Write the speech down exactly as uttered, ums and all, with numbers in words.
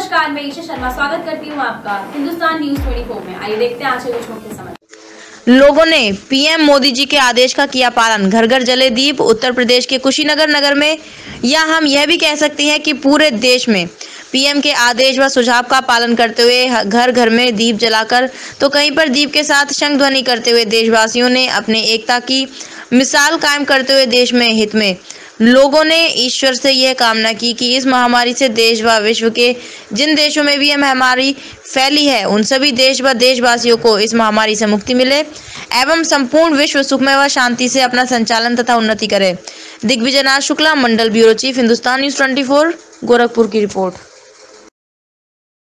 नमस्कार, मैं ईशा शर्मा स्वागत करती हूँ आपका हिंदुस्तान न्यूज चौबीस में। आइए देखते हैं आज के कुछ मुख्य समाचार। लोगों ने पीएम मोदी जी के आदेश का किया पालन, घर घर जले दीप। उत्तर प्रदेश के कुशीनगर नगर में, या हम यह भी कह सकते हैं कि पूरे देश में पीएम के आदेश व सुझाव का पालन करते हुए घर घर में दीप जलाकर तो कहीं पर दीप के साथ शंख ध्वनि करते हुए देशवासियों ने अपने एकता की मिसाल कायम करते हुए देश में हित में लोगों ने ईश्वर से यह कामना की कि इस महामारी से देश व विश्व के जिन देशों में भी यह महामारी फैली है उन सभी देश व देशवासियों को इस महामारी से मुक्ति मिले एवं संपूर्ण विश्व सुखमय व शांति से अपना संचालन तथा उन्नति करे। दिग्विजय नाथ शुक्ला, मंडल ब्यूरो चीफ, हिंदुस्तान न्यूज चौबीस, गोरखपुर की रिपोर्ट।